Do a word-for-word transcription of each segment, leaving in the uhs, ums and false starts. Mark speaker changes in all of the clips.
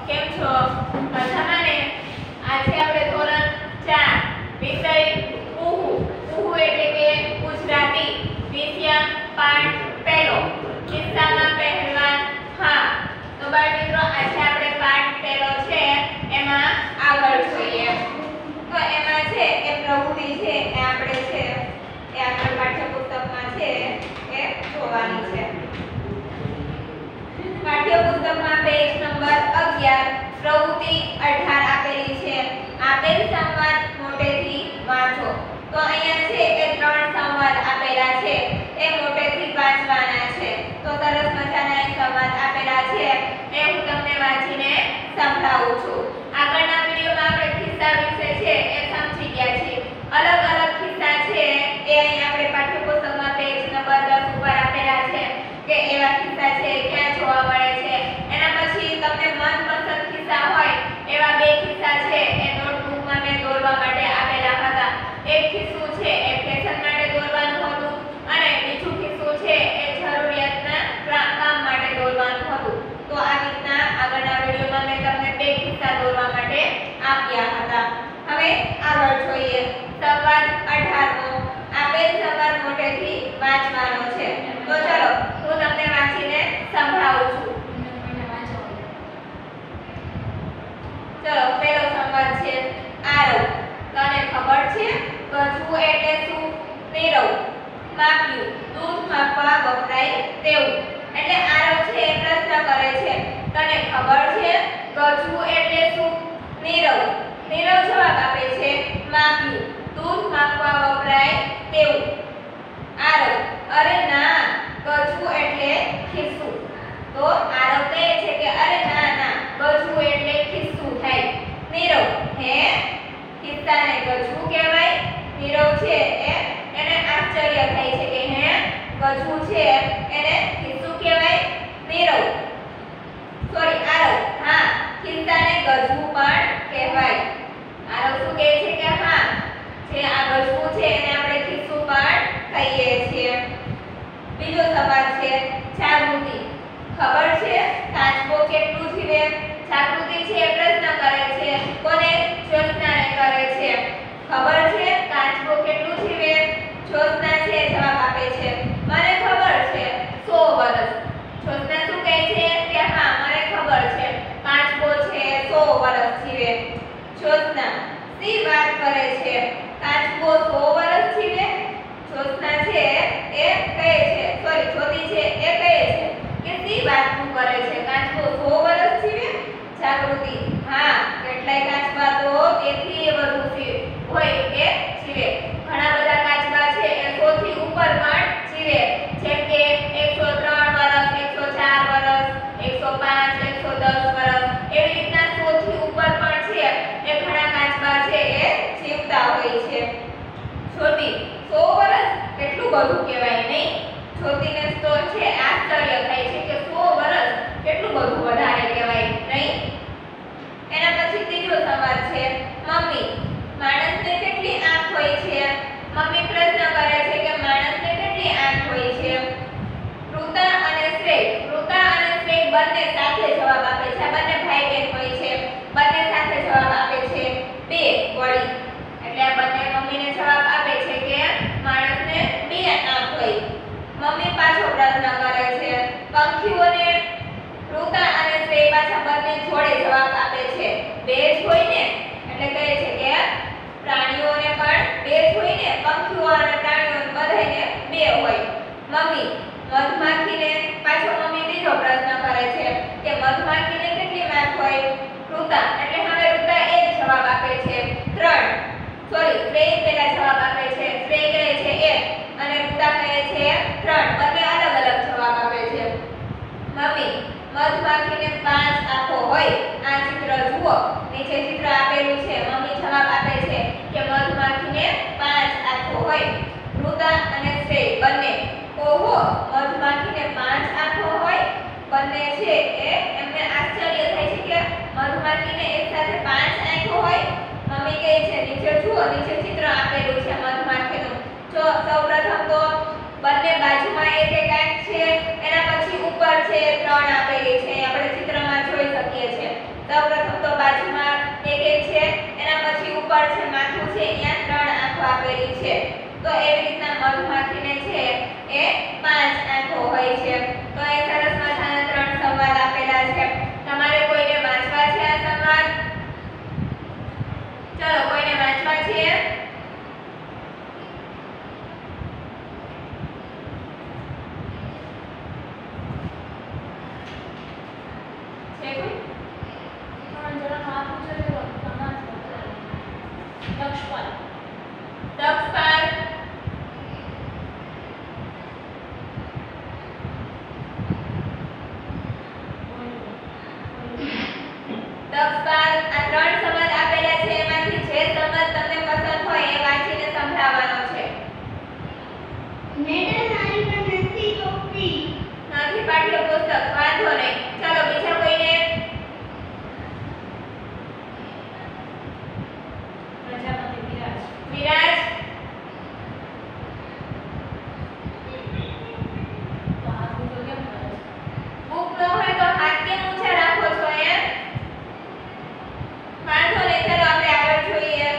Speaker 1: કેમ છો? મજામાં ને? આજે આપણે ધોરણ ચાર વિષય ઉહુ ઉહુ એટલે કે ગુજરાતી વિષય પાઠ પહેલો કિસ્સામાં પહેલવાન હા. તો બાળ મિત્રો આજે આપણે પાઠ પહેલો છે એમાં આગળ જોઈએ. તો એમાં છે એ પ્રવૃત્તિ છે એ આપણે છે એ આપણે પાઠ્યપુસ્તકમાં છે એ જોવાની છે. પાઠ્યપુસ્તકમાં પેજ નંબર અગિયાર પ્રવૃત્તિ અઢાર આપેલી છે. આપેલ સંવાદ મોટેથી વાંચો. તો અહીંયા છે એ ત્રણ સંવાદ આપેલા છે એ મોટેથી વાંચવાના છે. તો સરસ મજાના એક સંવાદ આપેલા છે એ હું તમને વાંચીને સંભળાવું છું. આગળના વિડિયોમાં આપણે કિસ્સા વિશે છે એ સમજી ગયા છીએ. અલગ અલગ કિસ્સા છે એ અહીં આપણે પાઠ્યપુસ્તકમાં પેજ નંબર દસ ઉપર આપેલા છે કે એવા કિસ્સા છે ક્યાં જોવા મળે છે. એના પછી તમને મનપસંદ કિસ્સા હોય એવા બે કિસ્સા છે એ નોટબુકમાં મેં દોરવા માટે આપેલા હતા. એક કિસ્સું છે એ ફેશન માટે દોરવાનું હતું અને બીજું કિસ્સું છે એ જરૂરિયાતના કામ માટે દોરવાનું હતું. તો આ રીતના આગળના વિડિયોમાં મેં તમને બે કિસ્સા દોરવા માટે આપ્યા હતા. હવે આગળ જોઈએ. સંવાદ અઢાર મો આપેલ સંવાદ મોટેથી વાંચવાનો છે. તો ચલો હું તમને વાંચીને સંભળાવું છું. ચલો પહેલો સંવાદ છે આરવ. તને ખબર છે ગજવું એટલે શું? નીરવ. માપ્યું દૂધ માપવા વપરાય તેવું. એટલે આરવ છે એ પ્રશ્ન કરે છે તને ખબર છે ગજવું એટલે શું? નીરવ. નીરવ જવાબ આપે છે માપ્યું દૂધ માપવા વપરાય તેવું. આરવ અરે ના ગજવું એટલે ખિસ્સું. તો આરવ કહે છે કે અરે ના ના ગજવું એટલે ખિસ્સું થાય. નીરવ હે ખિસ્સાને ગજવું કહેવાય? નીરવ છે એ એને આશ્ચર્ય થાય છે કે હે ગજવું છે એને ખિસ્સું કહેવાય? નીરવ સોરી આરવ હા ખિસ્સાને ગજવું પણ કહેવાય. આરવ શું કહે છે કે હા જે આ ગજવું છે એને આપણે ખિસ્સું પણ કહીએ છીએ. બીજો સવાલ છે જાગૃતિ. ખબર છે કાચબો કેટલું જીવે? જાગૃતિ છે એ પ્રશ્ન કરે છે. કોને? જ્યોત્સનાને કરે છે. ખબર છે કાચબો કેટલું જીવે? જ્યોત્સના છે જવાબ આપે છે મને ખબર છે સો વર્ષ. જ્યોત્સના શું કહે છે કે હા મને ખબર છે કાચબો છે સો વર્ષ જીવે. જ્યોત્સના સી વાત કરે છે? કાચબો સો વર્ષ જીવે? જ્યોત્સના છે એ કહે છે સોરી જ્યોતિ છે એ કહે છે કે સી વાત તું કરે છે કાચબો સો વર્ષ જીવે? જાગૃતિ હા કેટલાય કાચબા તો તેથી વધુ હોય કે જીવે. ઘણા બધા કાચબા છે એ સો થી ઉપર પણ જીવે. જેમ કે એકસો ત્રણ વર્ષ, એકસો ચાર વર્ષ, એકસો પાંચ, એકસો દસ વર્ષ એવી રીતના સો થી ઉપર પણ છે એ ઘણા કાચબા છે એ જીવતા હોય છે. જ્યોતિ સો વર્ષ કેટલું બધું કહેવાય નહીં? જ્યોતિને તો છે આશ્ચર્ય થાય છે કે સો વર્ષ કેટલું બધું વધારે કહેવાય નહીં? એના પછી ત્રીજો સવાલ છે મમ્મી. માણસને કેટલી આંખ હોય છે? મમ્મી પ્રશ્ન કરે છે કે માણસને કેટલી આંખ હોય છે? ઋતા અને શ્રેય. ઋતા અને શ્રેય બંને સાથે જવાબ આપે છે. આ બંને ભાઈ બહેન હોય છે. બંને સાથે જવાબ આપે છે બે વળી. એટલે આ બંને મમ્મીને જવાબ આપે છે કે માણસને બે આંખ હોય. મમ્મી પાછો પ્રશ્ન કરે છે પંખીઓને. ઋતા અને શ્રેય પાછા બંને જોડે જવાબ આપે છે બે જ હોય ને. એટલે કહે છે કે પ્રાણીઓને પણ બે જ હોય ને. પંખીઓ અને પ્રાણીઓ બધાને બે હોય. મમ્મી મધમાખીને. પાછો મમ્મી બીજો પ્રશ્ન કરે છે કે મધમાખીને કેટલી માખ હોય? ઋતા એટલે હવે ઋતા એક જવાબ આપે છે ત્રણ. સોરી શ્રેય પહેલા જવાબ આપે છે. શ્રેય કહે છે એક અને ઋતા કહે છે ત્રણ. બંને અલગ અલગ જવાબ આપે છે. મમ્મી મધમાખીને પાંચ આંખો હોય. આ ચિત્ર જુઓ નીચે ચિત્ર આપેલું છે. મમ્મી જવાબ આપે છે કે મધમાખીને પાંચ આંખો હોય. ઋતા અને શ્રેય બંને ઓહો મધમાખીને પાંચ આંખો હોય. બંને છે એ એમને આશ્ચર્ય થાય છે કે મધમાખીને એકસાથે પાંચ આંખો હોય. મમ્મી કહે છે નીચે જુઓ નીચે ચિત્ર આપેલું છે મધમાખીનું. જો સૌપ્રથમ તો બંને બાજુમાં એક એક આંખ છે. એના પછી ઉપર છે ત્રણ આપેલી છે આપણે ચિત્રમાં જોઈ શકીએ છીએ. સૌપ્રથમ તો બાજુમાં એક એક છે, એના પછી ઉપર છે માથું છે, અહીંયા ત્રણ આંખો આપેલી છે. તો એવી રીતના મધમાખીને છે એ પાંચ આંખો હોય છે. તો એ સરસ મજાના ત્રણ સંવાદ આપેલા છે. તમારે કોઈને વાંચવા છે આ સંવાદ? ચલો કોઈને વાંચવા છે? છે કોઈ?
Speaker 2: પણ જરા માથું છે તો તમાર દક્ષપાલ
Speaker 1: દક્ષપાલ દક્ષપાલ આ ત્રણ સંવાદ આપેલા છે, એમાંથી જે સંવાદ તમને પસંદ હોય એ વાંચીને સંભળાવવાનો છે.
Speaker 3: મેડમ મારી પાસે નથી કોપી.
Speaker 1: નથી પાઠ્યપુસ્તક, વાંધો નહીં. ચાલો બીજા કોઈને?
Speaker 2: પ્રજાપતિ વિરાજ
Speaker 1: વિરાજ
Speaker 2: તો હાથ ઊંચો કેમ કરે છે?
Speaker 1: બુક ન હોય તો હાથ કેમ ઊંચા રાખો છો એમ? વાંધો નહીં. ચાલો આપણે આગળ જોઈએ.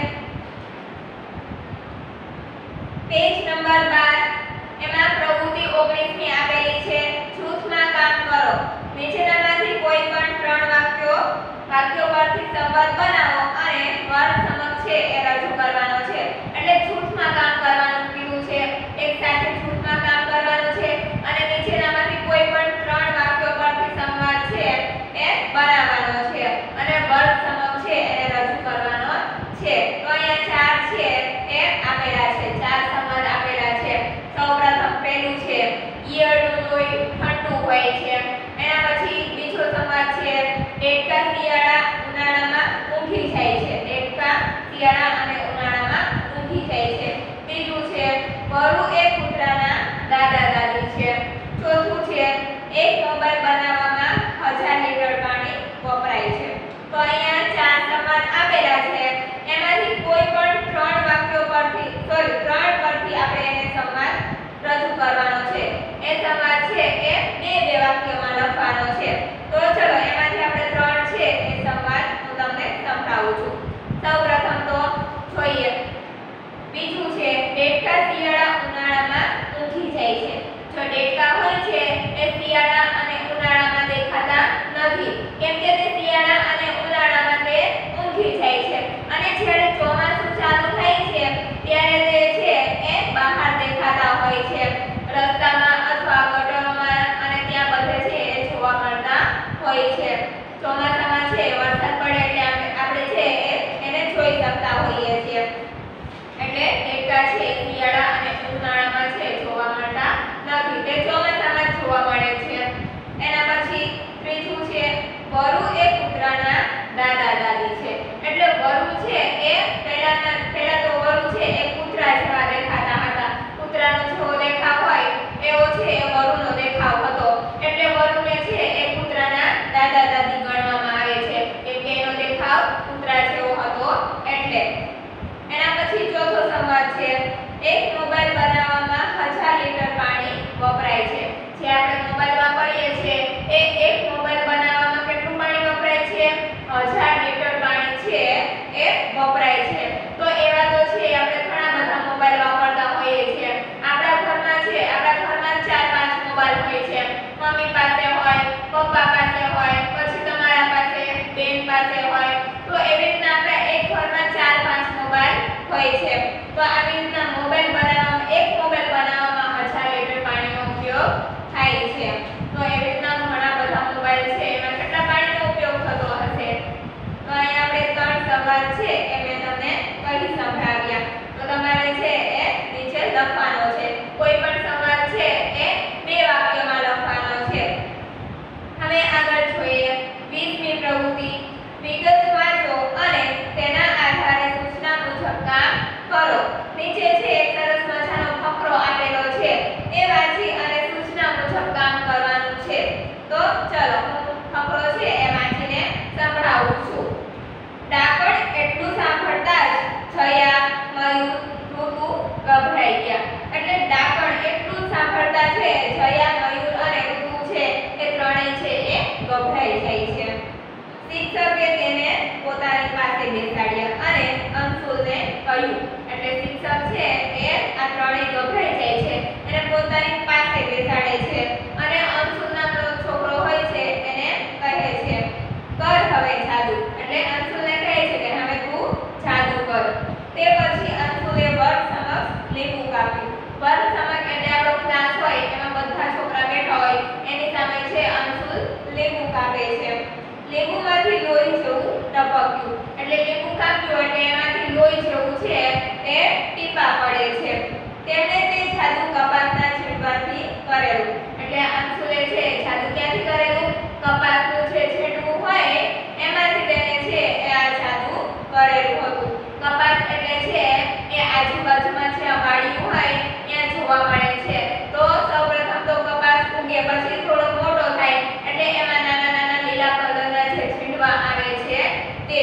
Speaker 1: પેજ નંબર બાર એમાં પ્રવૃત્તિ ઓગણીસ ની આપેલી છે. જૂથમાં કામ કરો. નીચેનામાંથી કોઈ પણ ત્રણ વાક્યો વાક્યો પરથી સંવાદ બનાવો અને વર્ગ સમક્ષ છે એ રજૂ કરવાનો છે. એટલે જૂથમાં કામ કરવાનું કીધું છે. એક સાથે જૂથમાં કામ કરવાનું છે અને નીચેનામાંથી કોઈ પણ ત્રણ વાક્યો પરથી સંવાદ છે એ બનાવવાનો છે અને વર્ગ સમક્ષ છે એને રજૂ કરવાનો છે. તો અહીંયા ચાર છે એ આપેલા છે. ચાર સંવાદ આપેલા છે. સૌપ્રથમ પહેલું છે ઈયળનું લોહી ઠંડુ હોય છે. એના પછી બીજો સંવાદ છે ડેડકા શિયાળા ઉનાળામાં ઊંઘી જાય છે. ડેડકા શિયાળા અને ઉનાળામાં ઊંઘી જાય છે. ત્રીજું છે વરુ એ કૂતરાના દાદા દાદી છે. ચોથું છે એક મોબાઈલ બનાવવામાં હજાર લીટર પાણી વપરાય છે. તો અહીંયા ચાર સંવાદ આપેલા છે. એમાંથી કોઈ પણ ત્રણ વાક્યો પરથી સોરી ત્રણ પરથી આપણે એને સંવાદ રજૂ કરવાનો છે. એ સંવાદ છે એ બે બે વાક્યોમાં લખવાનો છે. તો ચલો એમાંથી આપણે ત્રણ છે એ સંવાદ હું તમને સમજાવું છું. સૌપ્રથમ તો જોઈએ. બીજું છે ડેડકા શિયાળા ઉનાળામાં ઊંઘી જાય છે. જો ડેડકા હોય છે એ શિયાળા અને ઉનાળામાં દેખાતા નથી, કેમ કે તે શિયાળા અને ઉનાળામાં તે ઊંઘી જાય છે. અને જ્યારે ચોમાસું ચાલુ થાય છે ત્યારે તે છે એ બહાર દેખાતા હોય છે, રસ્તામાં અથવા ગટરોમાં અને ત્યાં બધે છે એ જોવા મળતા હોય છે. ચોમાસામાં છે વરસાદ પડે એટલે આપણે આપણે છે એ એને જોઈ શકતા હોઈએ છીએ. એટલે ડેડકા છે શિયાળા અને ઉનાળામાં છે જોવા મળતા નથી, તે ચોમાસામાં જ જોવા મળે છે. એના પછી ત્રીજું છે વરુ એ કૂતરાના દાદા દાદી છે. એટલે વરુ છે એ પહેલાના પહેલા તો વરુ છે એ કૂતરા જેવા દેખાતા હતા. કૂતરાનો જેવો દેખાવ હોય એવો છે એ વરુનો દેખાવ હતો. એટલે વરુને છે એ કૂતરાના દાદા દાદી ગણવામાં આવે છે, કેમ કે એનો દેખાવ કૂતરા જેવો હતો એટલે. એના પછી ચોથો સંવાદ છે એક પાસે બેસાડ્યા અને અંશુલને કહ્યું, એટલે શિક્ષક છે એ આ ત્રણેય ગભરાઈ જાય છે અને પોતાની પાસે બેસાડે છે અને અંશુલ નામનો છોકરો હોય છે એને કહે છે, કર હવે જાદુ. એટલે અંશુલને કહે છે કે હવે તું જાદુ કર. તે પછી અંશુલે વર્ગ સમક્ષ લીંબુ કાપ્યું. વર્ગ સમક્ષ એટલે આપણો ક્લાસ હોય એમાં બધા છોકરા બેઠા હોય એની સામે છે અંશુલ લીંબુ કાપે છે. લીંબુમાંથી લોહી જેવું ટપક્યું. એટલે લીંબુ કાપ્યું એટલે એમાંથી લોહી જેવું છે એ ટીપા પડે છે. તેમણે તે જાદુ કપાસના છીંટવાથી કરેલું. એટલે અંશુલે છે જાદુ ક્યાંથી કરેલું? કપાસનું જે છીંટવું હોય એમાંથી તેને છે એ આ જાદુ કરેલું હતું. કપાસ એટલે છે એ આજુબાજુમાં જે વાડિયું હોય ત્યાં જોવા મળે છે. તો સૌપ્રથમ તો કપાસ ઉગે પછી થોડો મોટો થાય એટલે એમાં નાના નાના લીલા કલરના જે છીંટવા આવે છે તે.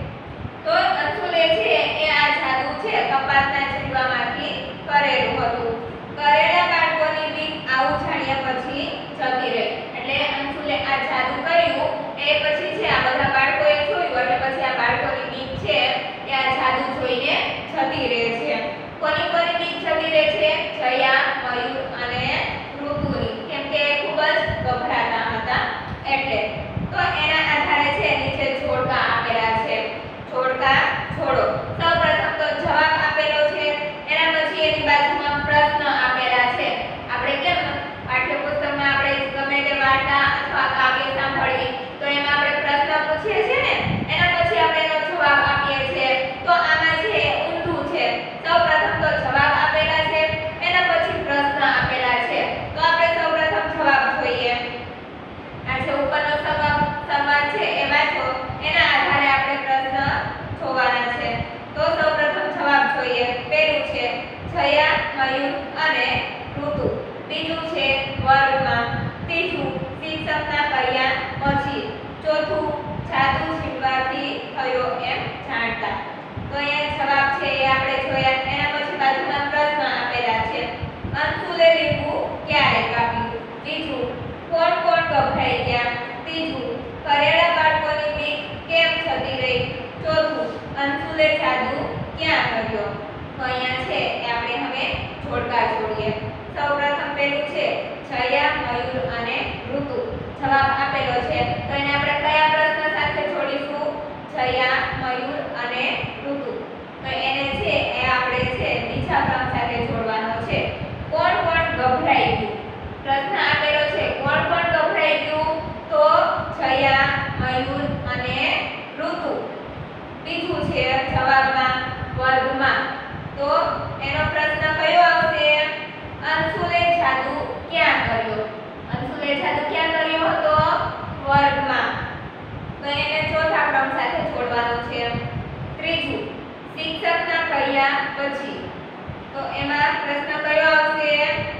Speaker 1: તો અંશુલે છે એ આ જાદુ છે કપાસના છીંટવામાંથી કરેલું હતું. કરેલા બાળકોની બીક આવું જાણ્યા પછી જતી રહી. એટલે અંશુલે આ જાદુ કર્યું એ પછી છે આ બધા બાળકોએ જોયું એટલે પછી આ બાળકોની બીક છે એ આ જાદુ જોઈને જતી રહે છે. કોની કોની બીક જતી રહે છે? જયા, મયુર અને ઋતુની. કેમ કે ખૂબ જ ગભરાતા હતા એટલે. તો એના આધારે છે નીચે જોડકા આપેલા છે. જોડકા જોડો. સૌપ્રથમ તો જવાબ આપેલો છે, એના પછી એની બાજુમાં પ્રશ્ન આપેલા છે. આપણે કેમ પાઠ્યપુસ્તકમાં આપણે ગમે તે વાર્તા અથવા કાવ્ય સાંભળીએ તો એમાં આપણે પ્રશ્ન પૂછીએ છીએ ને, એના પછી આપણે એનો જવાબ આપીએ છીએ. તો આમાં છે ઊંધું છે. સૌપ્રથમ તો જવાબ આપેલા છે, એના પછી પ્રશ્ન આપેલા છે. તો આપણે સૌપ્રથમ જવાબ જોઈએ. આ જે ઉપરનો સંવાદ સંવાદ છે એ વાંચો, એના આધારે આપણે પ્રશ્ન જોવાના છે. તો સૌપ્રથમ જવાબ જોઈએ. પહેલું છે જયા, મયુર અને ઋતુ. બીજું છે વર્ગમાં. ત્રીજું શિક્ષકના કહ્યા પછી. ચોથું જાદુ છીંટવાથી થયો એમ જાણતા. તો અહીંયા જવાબ છે એ આપણે જોયા. એના પછી બાજુમાં પ્રશ્ન આપેલા છે. અંશુલે લીંબુ ક્યારે કાપ્યું? બીજું કોણ કોણ ગભરાઈ ગયા? ત્રીજું કરેલા બાળકોની બીક કેમ જતી રહી? ચોથું અંશુલે જાદુ ક્યાં કર્યો? તો અહીંયા છે એ આપણે હવે જોડકા જોડીએ. સૌપ્રથમ પહેલું છે જયા, મયુર અને ઋતુ. જવાબ આપેલો છે તો એને આપણે કયા પ્રશ્ન સાથે જોડીશું? જયા, મયુર અને ઋતુ. તો એને છે એ આપણે છે બીજા ક્રમ સાથે જોડવાનો છે. કોણ કોણ ગભરાઈ ગયું? પ્રશ્ન આપેલો છે કોણ કોણ ગભરાઈ ગયું? તો જયા, મયુર અને ઋતુ. બીજું છે જવાબમાં વર્ગમાં. તો એનો પ્રશ્ન કયો આવશે? અંશુલે જાદુ ક્યાં કર્યો? અંશુલે જાદુ ક્યાં કર્યો હતો? વર્ગમાં. તો એને ચોથા ક્રમ સાથે જોડવાનું છે. ત્રીજું શિક્ષકના કહ્યા પછી. તો એમાં પ્રશ્ન કયો આવશે?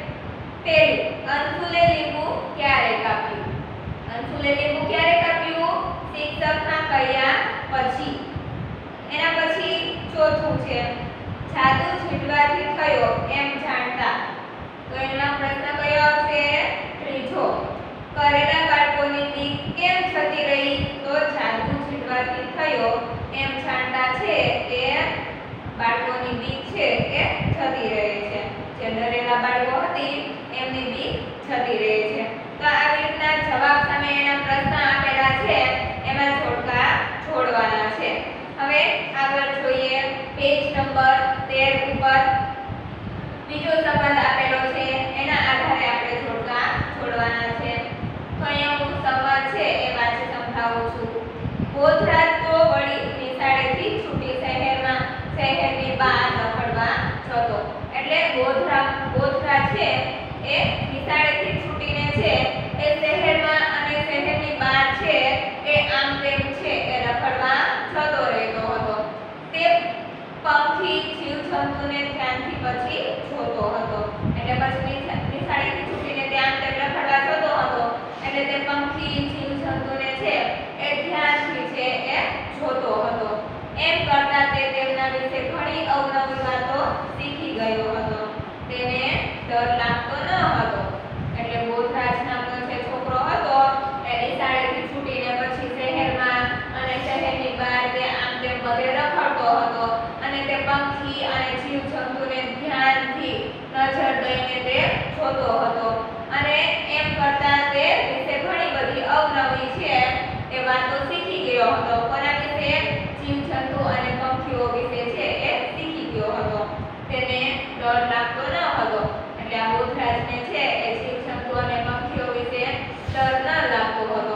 Speaker 1: પહેલું અંશુલે લીંબુ ક્યારે કાપ્યું? અંશુલે લીંબુ ક્યારે કાપ્યું? શિક્ષકના કહ્યા પછી. એના પછી ચોથું છે જાદુ છીંટવાથી થયો એમ જાણતા. તો એનો પ્રશ્ન કયો આવશે? ત્રીજો કરેલા બાળકોની બીક કેમ જતી રહી? તો જાદુ છીંટવાથી થયો એમ જાણતા છે એ બાળકોની બીક છે એ જતી રહે છે. જે ડરેલા બાળકો હતી એમની બીક જતી રહે છે. તો આવી રીતના જવાબ સામે એના પ્રશ્ન આપેલા છે એમાં જોડકા જોડવાના છે. હવે આગળ જોઈએ પેજ નંબર તેર ઉપર બીજો સંબંધ આપેલો છે, એના આધારે આપણે જોડકા જોડવાના છે. તો અહીંયા હું સંબંધ છે એ વાંચી સમજાવું છું. ગોધરા તો વળી નિશાળેથી છૂટી શહેરમાં શહેરની બહાર રખડવા જતો. એટલે ગોધરા ગોધરા છે એ નિશાળેથી છૂટીને છે એ શહેરમાં અને શહેરની બહાર છે એ આમ તેમ છે એ રખડવા જતો રહેતો હતો. તે પંખી જીવજંતુને ધ્યાનથી પછી જોતો હતો. એટલે પછી નિશાળેથી છૂટીને ત્યાં તેમ રખડવા જતો હતો એટલે તે પંખી જીવજંતુને છે એ ધ્યાનથી છે એ જોતો હતો. એમ કરતા તે તેમના વિશે ઘણી અવનવી વાતો શીખી ગયો હતો. તેને ડર લાગતો ન હતો. એટલે ગોધરાજ નામનો જે છોકરો હતો એ નિશાળેથી છૂટીને પછી શહેરમાં અને શહેરની બહાર તે આમ તેમ જોતો હતો અને એમ કરતા તે વિશે ઘણી બધી અવનવી છે એ વાતો શીખી ગયો હતો. કોના વિશે? જીવજંતુ અને પક્ષીઓ વિશે છે એ શીખી ગયો હતો. તેને ડર લાગતો ન હતો. એટલે આ બોધરાજને છે એ જીવજંતુ અને પક્ષીઓ વિશે ડર ન લાગતો હતો.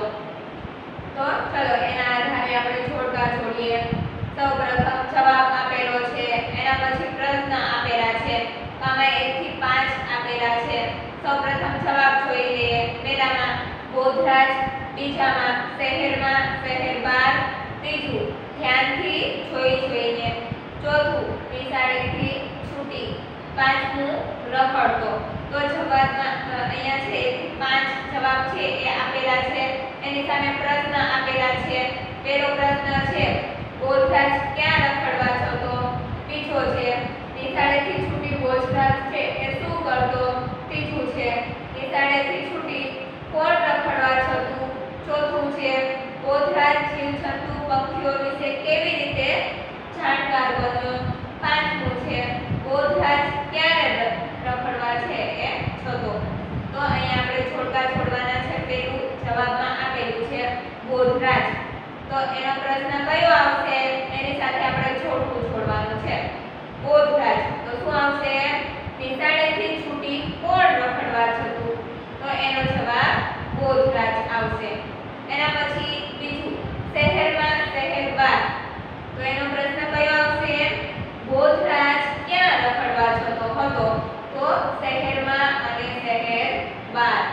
Speaker 1: તો ચલો એના આધારે આપણે જોડકા જોડીએ. સૌપ્રથમ જવાબ આપેલો છે, એના પછી પ્રશ્ન આપેલા છે. આમાં એક થી પાંચ આપેલા છે. સૌપ્રથમ જવાબ જોઈ લઈએ. પહેલામાં બોધરાજ, બીજામાં શહેરમાં, શહેર બહાર, ત્રીજું ધ્યાનથી જોઈ જોઈને, ચોથું નિશાળેથી છૂટી, પાંચમું રખડતો. તો જવાબમાં અહીંયા છે એક થી પાંચ જવાબ છે એ આપેલા છે. એની સામે પ્રશ્ન આપેલા છે. પહેલો પ્રશ્ન છે બોધરાજ ક્યાં રખડવા જતો? બીજો છે નિશાળેથી છૂટી બોધરાજ છે એ શું કરતો? ત્રીજું છે નિશાળેથી છૂટી કોણ રખડવા જતું? ચોથું છે બોધરાજ જીવજંતુ પક્ષીઓ વિશે કેવી રીતે જાણકાર બન્યો? પાંચમું છે બોધરાજ ક્યારે રખડવા છે એ જતો? તો અહીંયા આપણે જોડકા જોડવાના છે. પહેલું જવાબમાં આપેલું છે બોધરાજ. તો એનો પ્રશ્ન કયો આવશે? એની સાથે આપણે જોડકું જોડવાનું છે. બોધરાજ તો શું આવશે? નિશાળેથી છૂટી કોણ રખડવા જતું? તો એનો જવાબ બોધરાજ આવશે. એના પછી બીજું શહેરમાં, શહેર બહાર. તો એનો પ્રશ્ન કયો આવશે? બોધરાજ ક્યાં રખડવા જતો હતો? તો શહેરમાં અને શહેર બહાર.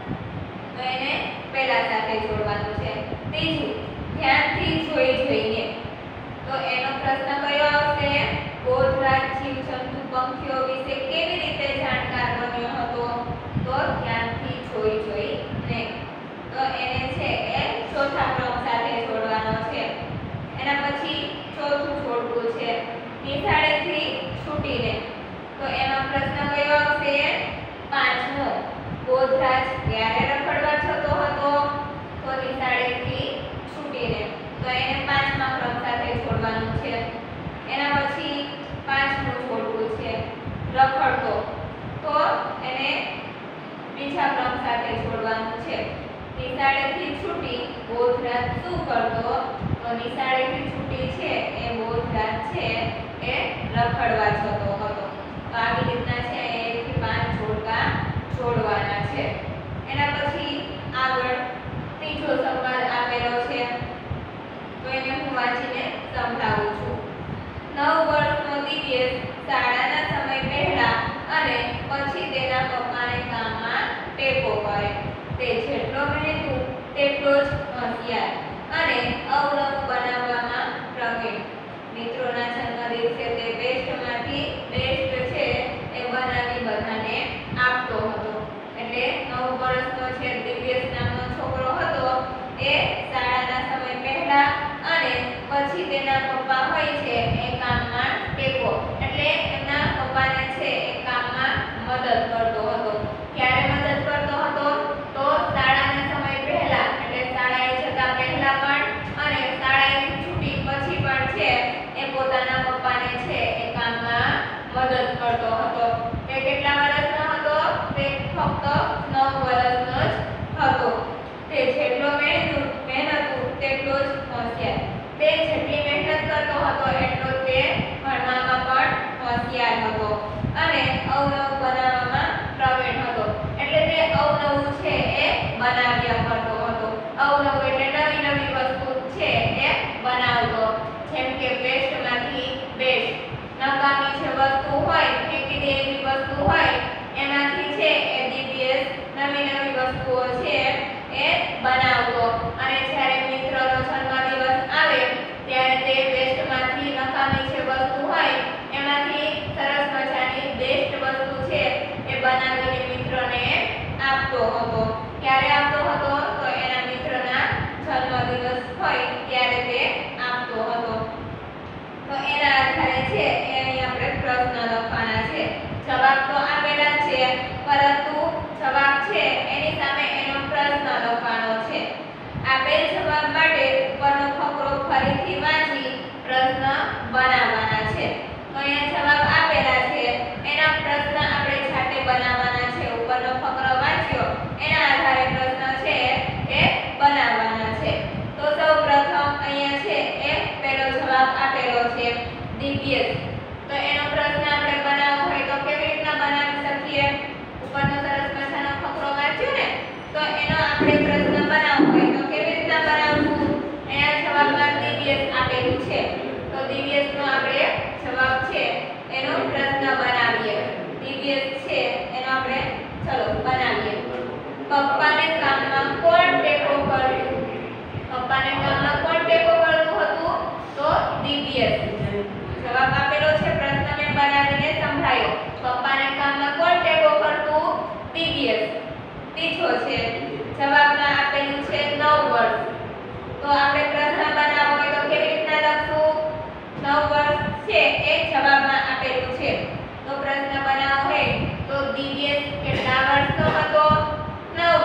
Speaker 1: તો એને પહેલા સાથે જોડવાનું છે. ત્રીજું ધ્યાનથી જોઈ જોઈને. તો એનો પ્રશ્ન કયો આવશે? બોધરાજ જીવજંતુ પક્ષીઓ વિશે કેવી રીતે જાણકાર બન્યો હતો? તો ધ્યાનથી જોઈ જોઈને. તો એને છે એ ચોથા ક્રમ સાથે જોડવાનો છે. એના પછી ચોથું જોડકું છે નિશાળેથી છૂટીને. તો એમાં પ્રશ્ન કયો આવશે? પાંચમો બોધરાજ ક્યારે રખડવા જતો હતો? તો નિશાળેથી છૂટીને. તો એને પાંચમા ક્રમ સાથે જોડવાનું છે. એના પછી પાંચમું જોડકું છે રખડતો. તો એને બીજા ક્રમ સાથે જોડવાનું છે. નિશાળેથી છૂટી બોધરાજ શું કરતો? તો નિશાળેથી છૂટી છે એ બોધરાજ છે એ રખડવા જતો હતો. તો આવી રીતના છે એક થી પાંચ જોડકા જોડવાના છે. એના પછી આગળ ત્રીજો સંવાદ આપેલો છે. તો એને હું વાંચીને સમજાવું છું. નવ વર્ષનો દિવ્યેશ શાળાના સમય પહેલા અને પછી તેના પપ્પાને કામમાં ટેકો કરે. તે જેટલો મહેનતુ તેટલો જ હોશિયાર અને અવનવું બનાવવામાં પ્રવીણ. મિત્રોના જન્મદિવસે તે બેસ્ટમાંથી બેસ્ટ છે એ બનાવી બધાને આપતો હતો. એટલે નવ વર્ષનો છે દિવ્યેશ નામનો છોકરો હતો એ શાળાના સમય પહેલા અને પછી તેના પપ્પા હોય છે એ કામમાં ટેકો એટલે એમના પપ્પાને છે એ કામમાં મદદ કરતો હતો. ક્યારે મદદ કરતો હતો? તો શાળાના સમય પહેલા એટલે શાળાએ જતા પહેલા પણ અને શાળાએથી છૂટી પછી પણ છે એ પોતાના પપ્પાને છે એ કામમાં મદદ કરતો હતો. તે કેટલા વર્ષનો હતો? તે ફક્ત નવ વર્ષનો જ હતો. તે જેટલો મહેનતુ મહેનતુ તેટલો જ હોશિયાર. તે જેટલી મહેનત કરતો હતો એટલો તે ભણવામાં પણ હોશિયાર હતો અને અવનવું બનાવવામાં પ્રવીણ હતો. એટલે તે અવનવું છે એ બનાવ્યા કરતો હતો. અવનવું એટલે નવી નવી વસ્તુ છે એ બનાવતો. જેમ કે વેસ્ટમાંથી બેસ્ટ. નકામી જે વસ્તુ હોય, ફેંકી દે એવી વસ્તુ હોય એમાંથી છે એ દિવ્યેશ નવી નવી વસ્તુઓ છે એ બનાવતો. અને જ્યારે મિત્રનો જન્મદિવસ આવે ત્યારે તે વેસ્ટમાંથી નકામી જે વસ્તુ હોય એમાંથી સરસ મજાની બેસ્ટ વસ્તુ છે એ બનાવીને મિત્રને આપતો હતો. ક્યારે આપતો હતો? તો એના મિત્રના જન્મદિવસ હોય ત્યારે તે આપતો હતો. તો એના આધારે છે એ અહીં આપણે પ્રશ્ન લખવાના છે. જવાબ તો આપેલા જ છે પરંતુ જવાબ છે એની સામે એનો પ્રશ્ન લખવાનો છે. આપેલ જવાબ માટે ઉપરનો ફકરો ફરીથી વાંચી પ્રશ્ન બનાવવાના છે. તો અહીંયા જવાબ આપેલા છે એના પ્રશ્ન આપણે જાતે બનાવવાના છે. ઉપર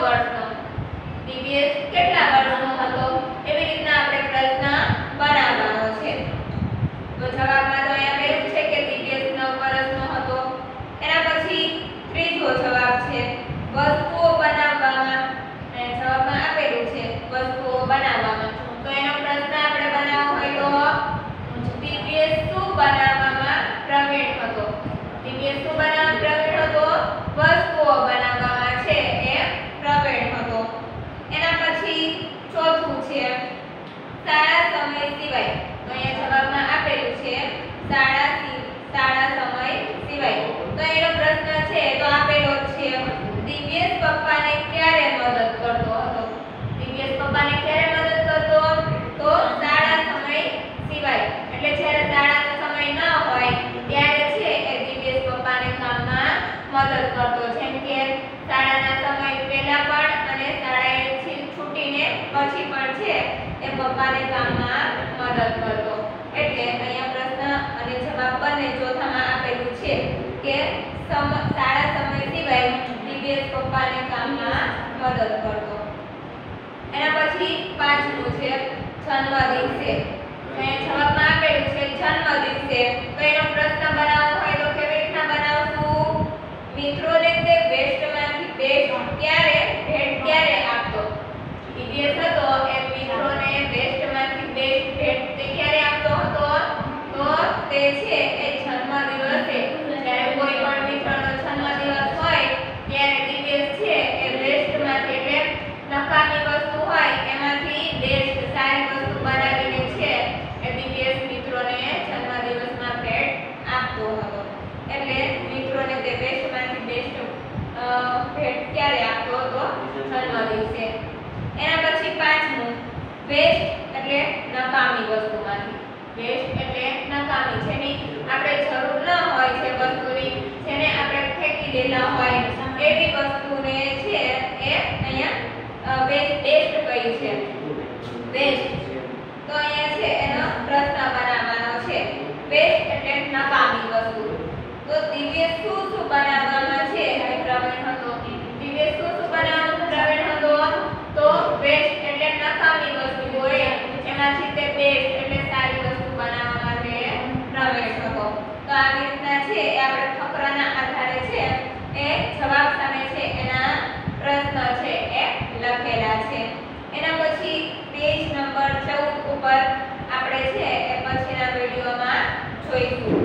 Speaker 1: વર્ષનો. દિવ્યેશ કેટલા વર્ષનો હતો? એવી રીતના આપણે પ્રશ્ન બનાવવાનો છે. તો જવાબમાં તો અહીંયા આપ્યું છે કે દિવ્યેશ નવ વર્ષનો હતો. એના પછી ત્રીજો જવાબ છે વસ્તુઓ બનાવવામાં. અને જવાબમાં આપેલું છે વસ્તુઓ બનાવવામાં. તો એનો પ્રશ્ન આપણે બનાવવો હોય તો દિવ્યેશ શું બનાવવામાં પ્રવીણ હતો? દિવ્યેશ શું બનાવવામાં પ્રવીણ હતો? વસ્તુઓ બનાવવામાં છે એ પ્રવીણ હતો. એના પછી ચોથું છે શાળા સમય સિવાય. તો અહીંયા જવાબમાં આપેલું છે શાળા સી- શાળા સમય સિવાય. તો એનો પ્રશ્ન છે તો આપેલો છે દિવ્યેશ પપ્પાને ક્યારે મદદ કરતો હતો? દિવ્યેશ પપ્પાને ક્યારે મદદ કરતો? તો શાળા સમય સિવાય. એટલે જ્યારે શાળાનો સમય ન હોય ત્યારે છે એ દિવ્યેશ પપ્પાને કામમાં મદદ કરતો. જેમ કે શાળાના સમય પહેલા પણ અને શાળાએથી છૂટીને પછી પણ છે એ પપ્પાને કામમાં મદદ કરતો. એટલે અહીંયા પ્રશ્ન અને જવાબ બંને ચોથામાં આપેલું છે કે સમ શાળા સમય સિવાય દિવ્યેશ પપ્પાને કામમાં મદદ કરતો. એના પછી પાંચમું છે જન્મદિવસે. અહીંયા જવાબમાં આપેલું છે જન્મદિવસે. તો એનો પ્રશ્ન બનાવવો હોય તો કેવી રીતના બનાવશું? મિત્રોને તે વેસ્ટમાંથી બેસ્ટ ક્યારે ભેટ ક્યારે આપતો? દિવ્યેશ હતો એ મિત્રોને વેસ્ટમાંથી બેસ્ટ ભેટ તે ક્યારે આપતો હતો? તો તે છે એ જન્મદિવસે. જ્યારે કોઈ પણ મિત્રનો જન્મદિવસ હોય ત્યારે દિવ્યેશ છે એ વેસ્ટમાંથી એટલે નકામી વસ્તુ હોય એમાંથી બેસ્ટ સારી વસ્તુ બનાવીને છે એ દિવ્યેશ મિત્રોને જન્મદિવસમાં ભેટ આપતો હતો. એટલે મિત્રોને તે બેસ્ટમાંથી બેસ્ટ ભેટ ક્યારે આપતો હતો? જન્મદિવસે. એના પછી પાંચમું વેસ્ટ એટલે નકામી વસ્તુમાંથી. વેસ્ટ એટલે નકામી જેની આપણે જરૂર ન હોય છે વસ્તુની, જેને આપણે ફેંકી દેલા હોય એવી વસ્તુને છે એ અહીંયા વેસ્ટ બેસ્ટ કહી છે. વેસ્ટ તો અહીંયા છે એનો પ્રશ્ન બનાવવાનો છે. વેસ્ટ એટલે નકામી વસ્તુ. તો દિવ્યેશ શું શું બનાવવામાં છે એ પ્રવીણ હતો? દિવ્યેશ શું શું બનાવવામાં પ્રવીણ હતો? તો વેસ્ટ એટલે નકામી વસ્તુ હોય એમાંથી તે બેસ્ટ એટલે સારી વસ્તુ બનાવવામાં છે પ્રવીણ હતો. તો આવી રીતના છે એ આપણે ફકરાના આધારે છે એ જવાબ સામે છે એના પ્રશ્ન છે એ લખેલા છે. એના પછી પેજ નંબર ચૌદ ઉપર આપણે છે એ પછીના વિડિયોમાં જોઈશું.